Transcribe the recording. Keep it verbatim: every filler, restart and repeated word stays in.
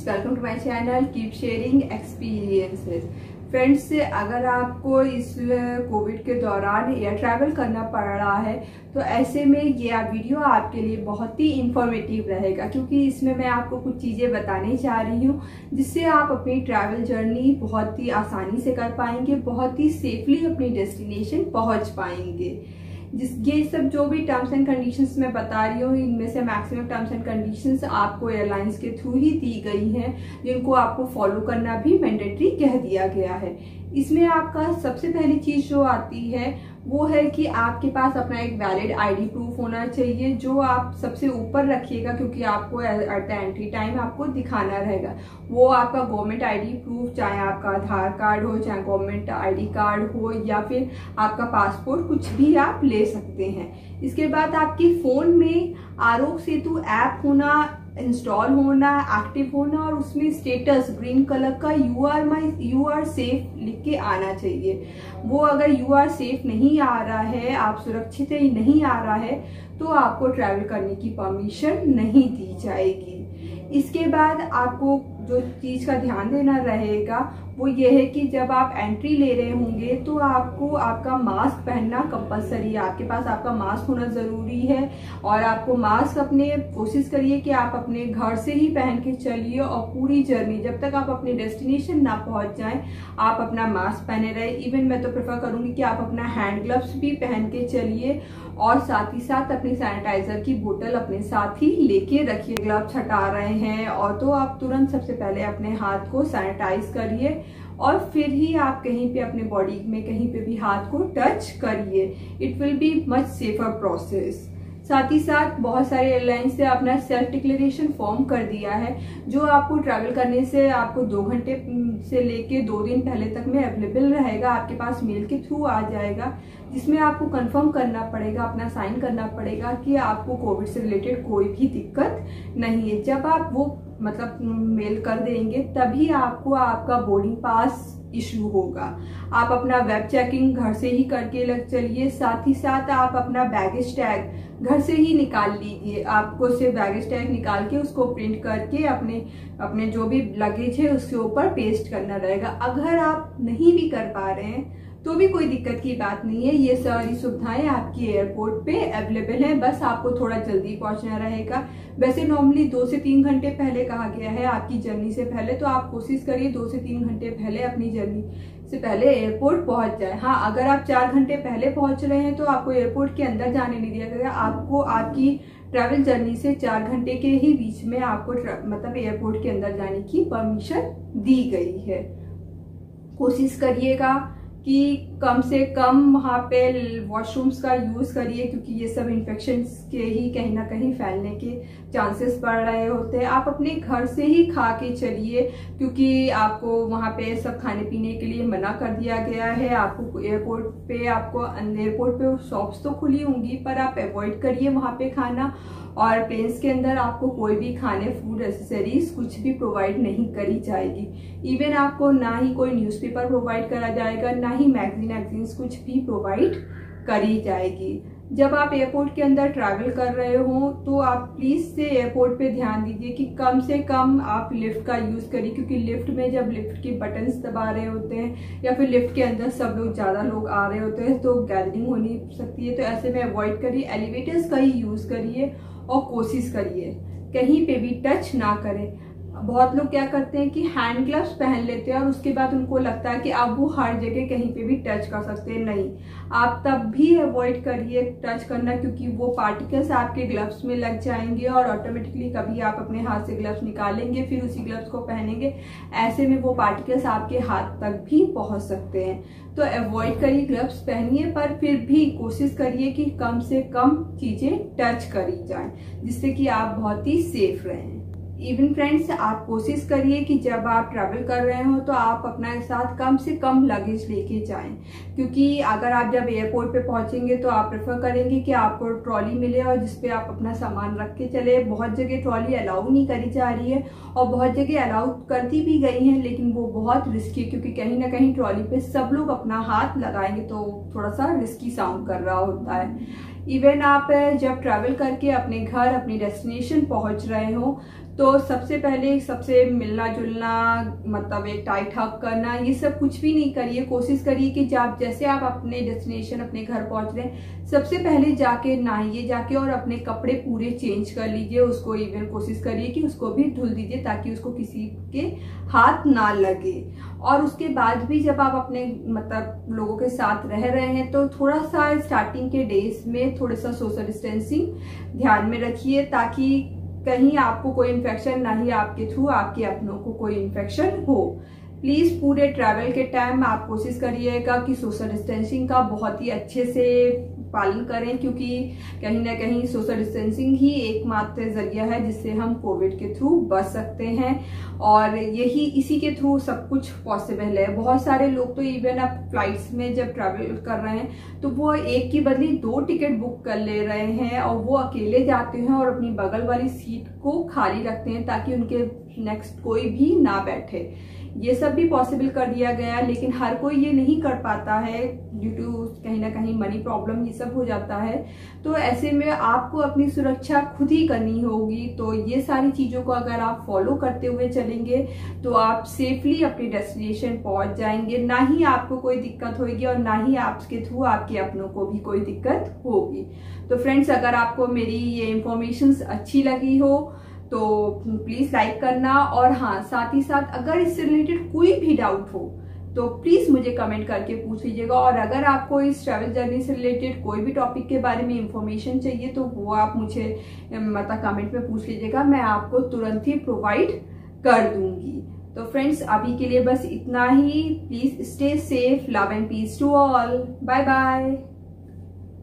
Welcome to my channel keep sharing experiences. Friends, अगर आपको इस कोविड के दौरान एयर ट्रैवल करना पड़ रहा है तो ऐसे में ये वीडियो आपके लिए बहुत ही इंफॉर्मेटिव रहेगा, क्योंकि इसमें मैं आपको कुछ चीज़ें बताने जा रही हूँ जिससे आप अपनी ट्रैवल जर्नी बहुत ही आसानी से कर पाएंगे, बहुत ही सेफली अपनी डेस्टिनेशन पहुँच पाएंगे। जिस ये सब जो भी टर्म्स एंड कंडीशंस मैं बता रही हूँ, इनमें से मैक्सिमम टर्म्स एंड कंडीशंस आपको एयरलाइंस के थ्रू ही दी गई हैं, जिनको आपको फॉलो करना भी मैंडेटरी कह दिया गया है। इसमें आपका सबसे पहली चीज जो आती है वो है कि आपके पास अपना एक वैलिड आईडी प्रूफ होना चाहिए, जो आप सबसे ऊपर रखिएगा, क्योंकि आपको एट द एंट्री टाइम आपको दिखाना रहेगा। वो आपका गवर्नमेंट आईडी प्रूफ, चाहे आपका आधार कार्ड हो, चाहे गवर्नमेंट आईडी कार्ड हो, या फिर आपका पासपोर्ट, कुछ भी आप ले सकते हैं। इसके बाद आपके फोन में आरोग्य सेतु ऐप होना, इंस्टॉल होना, एक्टिव होना, और उसमें स्टेटस ग्रीन कलर का you are my you are safe लिख के आना चाहिए। वो अगर यू आर सेफ नहीं आ रहा है, आप सुरक्षित ही नहीं आ रहा है, तो आपको ट्रैवल करने की परमिशन नहीं दी जाएगी। इसके बाद आपको जो चीज का ध्यान देना रहेगा वो ये है कि जब आप एंट्री ले रहे होंगे तो आपको आपका मास्क पहनना कंपलसरी है। आपके पास आपका मास्क होना जरूरी है, और आपको मास्क अपने कोशिश करिए कि आप अपने घर से ही पहन के चलिए, और पूरी जर्नी जब तक आप अपने डेस्टिनेशन ना पहुंच जाएं आप अपना मास्क पहने रहे। इवन मैं तो प्रेफर करूंगी कि आप अपना हैंड ग्लव्स भी पहन के चलिए, और साथ ही साथ अपनी सैनिटाइजर की बोतल अपने साथ ही लेके रखिए। ग्लव्स हटा रहे हैं और तो आप तुरंत सबसे पहले अपने हाथ को सैनिटाइज करिए, और फिर ही आप कहीं पे अपने बॉडी में कहीं पे भी हाथ को टच करिए। It will be much safer process. साथ ही साथ बहुत सारे एयरलाइंस से अपना सेल्फ डिक्लेरेशन फॉर्म कर दिया है, जो आपको ट्रैवल करने से आपको दो घंटे से लेके दो दिन पहले तक में अवेलेबल रहेगा, आपके पास मेल के थ्रू आ जाएगा, जिसमें आपको कंफर्म करना पड़ेगा, अपना साइन करना पड़ेगा कि आपको कोविड से रिलेटेड कोई भी दिक्कत नहीं है। जब आप वो मतलब मेल कर देंगे तभी आपको आपका बोर्डिंग पास इशू होगा। आप अपना वेब चेकिंग घर से ही करके लग चलिए। साथ ही साथ आप अपना बैगेज टैग घर से ही निकाल लीजिए। आपको सिर्फ बैगेज टैग निकाल के उसको प्रिंट करके अपने अपने जो भी लगेज है उसके ऊपर पेस्ट करना रहेगा। अगर आप नहीं भी कर पा रहे हैं तो भी कोई दिक्कत की बात नहीं है, ये सारी सुविधाएं आपकी एयरपोर्ट पे अवेलेबल है, बस आपको थोड़ा जल्दी पहुंचना रहेगा। वैसे नॉर्मली दो से तीन घंटे पहले कहा गया है आपकी जर्नी से पहले, तो आप कोशिश करिए दो से तीन घंटे पहले अपनी जर्नी से पहले एयरपोर्ट पहुंच जाए। हाँ, अगर आप चार घंटे पहले पहुंच रहे हैं तो आपको एयरपोर्ट के अंदर जाने नहीं दिया गया। आपको आपकी ट्रैवल जर्नी से चार घंटे के ही बीच में आपको मतलब एयरपोर्ट के अंदर जाने की परमिशन दी गई है। कोशिश करिएगा कि कम से कम वहाँ पे वॉशरूम्स का यूज करिए, क्योंकि ये सब इन्फेक्शंस के ही कहीं ना कहीं फैलने के चांसेस बढ़ रहे होते हैं। आप अपने घर से ही खा के चलिए, क्योंकि आपको वहाँ पे सब खाने पीने के लिए मना कर दिया गया है। आपको एयरपोर्ट पे आपको एयरपोर्ट पे शॉप्स तो खुली होंगी, पर आप अवॉइड करिए वहाँ पे खाना, और प्लेन्स के अंदर आपको कोई भी खाने फूड एसेसरीज कुछ भी प्रोवाइड नहीं करी जाएगी। इवन आपको ना ही कोई न्यूज़पेपर प्रोवाइड करा जाएगा, ना ही मैगजीन मैगजीन्स कुछ भी प्रोवाइड करी जाएगी। जब आप एयरपोर्ट के अंदर ट्रैवल कर रहे हो तो आप प्लीज से एयरपोर्ट पे ध्यान दीजिए कि कम से कम आप लिफ्ट का यूज करिए, क्योंकि लिफ्ट में जब लिफ्ट के बटन्स दबा रहे होते हैं या फिर लिफ्ट के अंदर सब लोग ज्यादा लोग आ रहे होते हैं तो गैदरिंग होनी सकती है, तो ऐसे में अवॉइड करिए। एलिवेटर्स का ही यूज करिए, और कोशिश करिए कहीं पे भी टच ना करें। बहुत लोग क्या करते हैं कि हैंड ग्लव्स पहन लेते हैं और उसके बाद उनको लगता है कि अब वो हर जगह कहीं पे भी टच कर सकते हैं। नहीं, आप तब भी अवॉइड करिए टच करना, क्योंकि वो पार्टिकल्स आपके ग्लव्स में लग जाएंगे और ऑटोमेटिकली कभी आप अपने हाथ से ग्लव्स निकालेंगे फिर उसी ग्लव्स को पहनेंगे, ऐसे में वो पार्टिकल्स आपके हाथ तक भी पहुंच सकते हैं। तो अवॉइड करिए, ग्लव्स पहनिए, पर फिर भी कोशिश करिए कि कम से कम चीजें टच करी जाएं, जिससे कि आप बहुत ही सेफ रहें। इवन फ्रेंड्स, आप कोशिश करिए कि जब आप ट्रैवल कर रहे हो तो आप अपना साथ कम से कम लगेज लेके जाएं, क्योंकि अगर आप जब एयरपोर्ट पे पहुंचेंगे तो आप प्रेफर करेंगे कि आपको ट्रॉली मिले और जिसपे आप अपना सामान रख के चले। बहुत जगह ट्रॉली अलाउ नहीं करी जा रही है, और बहुत जगह अलाउ करती भी गई हैं, लेकिन वो बहुत रिस्की है, क्योंकि कहीं ना कहीं ट्रॉली पे सब लोग अपना हाथ लगाएंगे तो थोड़ा सा रिस्की साउंड कर रहा होता है। इवन आप जब ट्रैवल करके अपने घर अपनी डेस्टिनेशन पहुंच रहे हो तो सबसे पहले सबसे मिलना जुलना, मतलब एक टाइट हग करना, ये सब कुछ भी नहीं करिए। कोशिश करिए कि जब जैसे आप अपने डेस्टिनेशन अपने घर पहुंच रहे हैं, सबसे पहले जाके नहाइए जाके और अपने कपड़े पूरे चेंज कर लीजिए। उसको इवन कोशिश करिए कि उसको भी धुल दीजिए ताकि उसको किसी के हाथ ना लगे। और उसके बाद भी जब आप अपने मतलब लोगों के साथ रह रहे हैं तो थोड़ा सा स्टार्टिंग के डेज में थोड़ा सा सोशल डिस्टेंसिंग ध्यान में रखिए, ताकि कहीं आपको कोई इन्फेक्शन ना ही आपके थ्रू आपके अपनों को कोई इन्फेक्शन हो। प्लीज पूरे ट्रैवल के टाइम आप कोशिश करिएगा कि सोशल डिस्टेंसिंग का बहुत ही अच्छे से पालन करें, क्योंकि कहीं ना कहीं सोशल डिस्टेंसिंग ही एकमात्र जरिया है जिससे हम कोविड के थ्रू बच सकते हैं। और यही इसी के थ्रू सब कुछ पॉसिबल है। बहुत सारे लोग तो इवन अब फ्लाइट्स में जब ट्रैवल कर रहे हैं तो वो एक की बदली दो टिकट बुक कर ले रहे हैं और वो अकेले जाते हैं और अपनी बगल वाली सीट को खाली रखते हैं ताकि उनके नेक्स्ट कोई भी ना बैठे। ये सब भी पॉसिबल कर दिया गया, लेकिन हर कोई ये नहीं कर पाता है ड्यू टू कहीं ना कहीं मनी प्रॉब्लम, ये सब हो जाता है। तो ऐसे में आपको अपनी सुरक्षा खुद ही करनी होगी। तो ये सारी चीजों को अगर आप फॉलो करते हुए चलेंगे तो आप सेफली अपनी डेस्टिनेशन पहुंच जाएंगे। ना ही आपको कोई दिक्कत होगी और ना ही आपके थ्रू आपके अपनों को भी कोई दिक्कत होगी। तो फ्रेंड्स, अगर आपको मेरी ये इंफॉर्मेशन अच्छी लगी हो तो प्लीज लाइक करना, और हाँ साथ ही साथ अगर इससे रिलेटेड कोई भी डाउट हो तो प्लीज मुझे कमेंट करके पूछ लीजिएगा। और अगर आपको इस ट्रैवल जर्नी से रिलेटेड कोई भी टॉपिक के बारे में इंफॉर्मेशन चाहिए तो वो आप मुझे मतलब कमेंट में पूछ लीजिएगा, मैं आपको तुरंत ही प्रोवाइड कर दूंगी। तो फ्रेंड्स, अभी के लिए बस इतना ही। Please stay safe, love and peace to all, bye bye.